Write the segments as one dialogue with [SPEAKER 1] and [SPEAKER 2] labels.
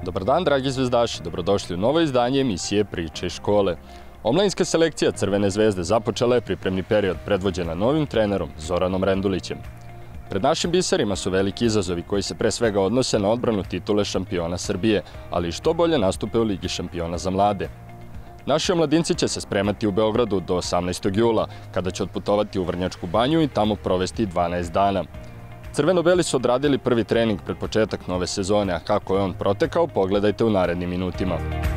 [SPEAKER 1] Dobar dan, dragi zvezdaši, dobrodošli u novo izdanje emisije Priče iz škole. Omladinska selekcija Crvene zvezde započela je pripremni period predvođena novim trenerom Zoranom Rendulićem. Pred našim biserima su veliki izazovi koji se pre svega odnose na odbranu titule šampiona Srbije, ali i što bolje nastupe u Ligi šampiona za mlade. Naši omladinci će se spremati u Beogradu do 18. jula, kada će otputovati u Vrnjačku banju i tamo provesti 12 dana. Crveno-beli su odradili prvi trening pred početak nove sezone, a kako je on protekao, pogledajte u narednim minutima.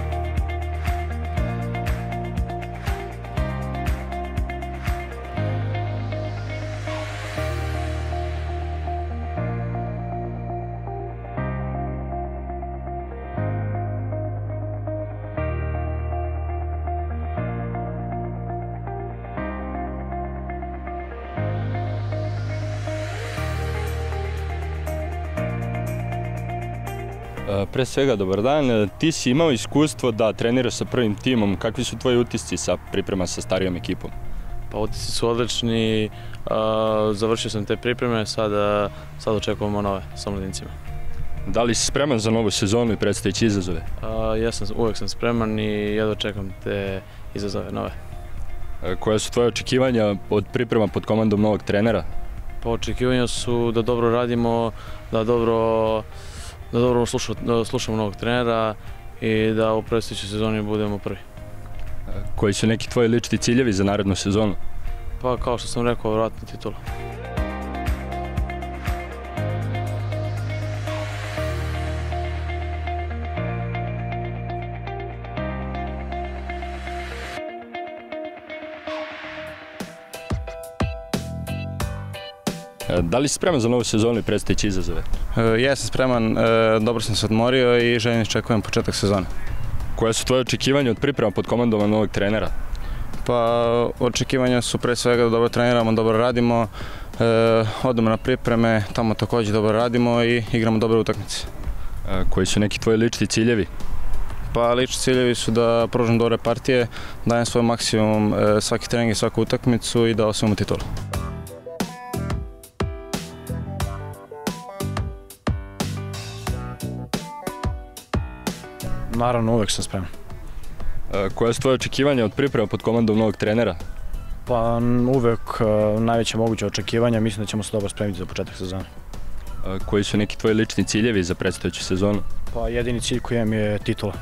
[SPEAKER 1] Pre svega, dobar dan. Ti si imao iskustvo da treniraš sa prvim timom. Kakvi su tvoji utisci sa priprema sa starijom ekipom?
[SPEAKER 2] Pa utisci su odlični. Završio sam te pripreme, sad očekujemo nove sa mladincima.
[SPEAKER 1] Da li si spreman za novu sezonu i predstojeće izazove?
[SPEAKER 2] Uvek sam spreman i jedva čekam te izazove nove.
[SPEAKER 1] Koja su tvoje očekivanja od priprema pod komandom novog trenera?
[SPEAKER 2] Pa očekivanja su da dobro radimo, da dobro slušamo novog trenera i da u predstojećoj sezoni budemo prvi.
[SPEAKER 1] Koji su neki tvoji lični ciljevi za narednu sezonu?
[SPEAKER 2] Pa kao što sam rekao, vratna titula.
[SPEAKER 1] Da li si spreman za novu sezonu i predstojeće izazove?
[SPEAKER 3] Ja sam spreman, dobro sam se odmorio i željno iščekujem početak sezone.
[SPEAKER 1] Koje su tvoje očekivanja od priprema pod komandom novog trenera?
[SPEAKER 3] Pa očekivanja su pre svega da dobro treniramo, dobro radimo, odemo na pripreme, tamo također dobro radimo i igramo dobre utakmice.
[SPEAKER 1] Koji su neki tvoji lični ciljevi?
[SPEAKER 3] Pa lični ciljevi su da pružim dobre partije, dajem svoj maksimum svaki trening i svaku utakmicu i da osvojimo titulu.
[SPEAKER 4] Naravno, uvek sam spreman.
[SPEAKER 1] Koje su tvoje očekivanja od priprema pod komandom novog trenera?
[SPEAKER 4] Pa uvek najveće moguće očekivanja, mislim da ćemo se dobro spremiti za početak sezone.
[SPEAKER 1] Koji su neki tvoji lični ciljevi za predstojeću sezonu?
[SPEAKER 4] Pa jedini cilj koji imam je titula.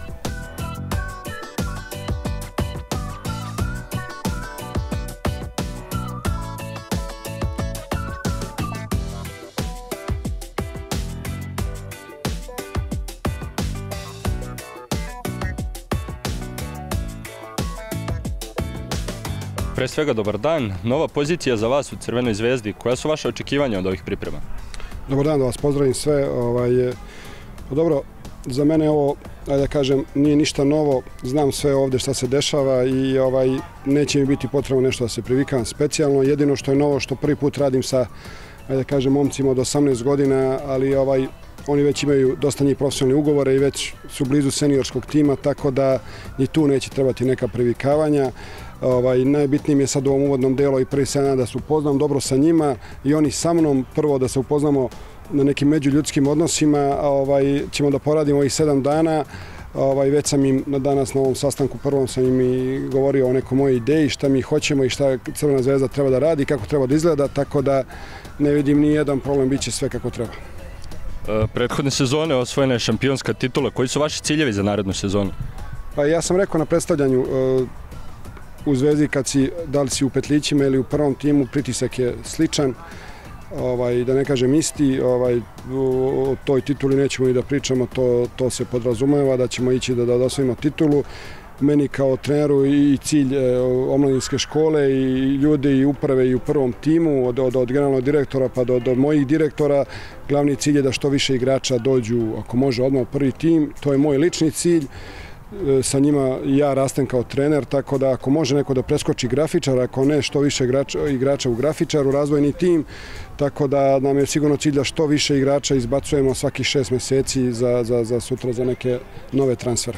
[SPEAKER 1] Pre svega, dobar dan. Nova pozicija za vas u Crvenoj zvezdi. Koja su vaše očekivanja od ovih priprema?
[SPEAKER 5] Dobar dan, da vas pozdravim sve. Dobro, za mene ovo, da kažem, nije ništa novo. Znam sve ovdje šta se dešava i neće mi biti potrebno nešto da se privikavam specijalno. Jedino što je novo, što prvi put radim sa, da kažem, momcima od 18 godina, ali oni već imaju dosta njih profesionalne ugovore i već su blizu seniorskog tima, tako da ni tu neće trebati neka privikavanja. Najbitnije mi je sad u ovom uvodnom delu i prvi se nadam da se upoznam dobro sa njima i oni sa mnom, prvo da se upoznamo na nekim međuljudskim odnosima, ćemo da poradimo ovih 7 dana. Već sam im danas na ovom sastanku prvom sam im i govorio o nekoj mojoj ideji, šta mi hoćemo i šta Crvena zvezda treba da radi, kako treba da izgleda, tako da ne vidim ni jedan problem, bit će sve kako treba.
[SPEAKER 1] Prethodne sezone osvojena je šampionska titula. Koji su vaši ciljevi za narednu sezonu?
[SPEAKER 5] Pa ja sam rekao na predstavljanju, u Zvezdi kad da li si u petlićima ili u prvom timu, pritisak je sličan, da ne kažem isti, o toj tituli nećemo i da pričamo, to se podrazumeva da ćemo ići da osvojimo titulu. Meni kao treneru i cilj omladinske škole i ljudi i uprave i u prvom timu, od generalnog direktora pa do mojih direktora, glavni cilj je da što više igrača dođu, ako može, odmah u prvi tim. To je moj lični cilj. Sa njima ja rastem kao trener, tako da ako može neko da preskoči grafičar, ako ne, što više igrača u grafičaru, razvojni tim, tako da nam je sigurno cilj da što više igrača izbacujemo svakih 6 meseci za sutra za neke nove transfere.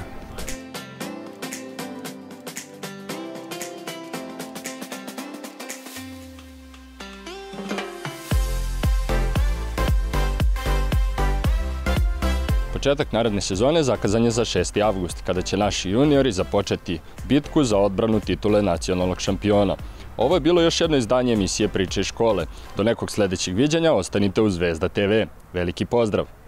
[SPEAKER 1] Početak naredne sezone zakazan je za 6. avgust, kada će naši juniori započeti bitku za odbranu titule nacionalnog šampiona. Ovo je bilo još jedno izdanje emisije Priče iz škole. Do nekog sljedećeg viđenja ostanite uz Zvezda TV. Veliki pozdrav!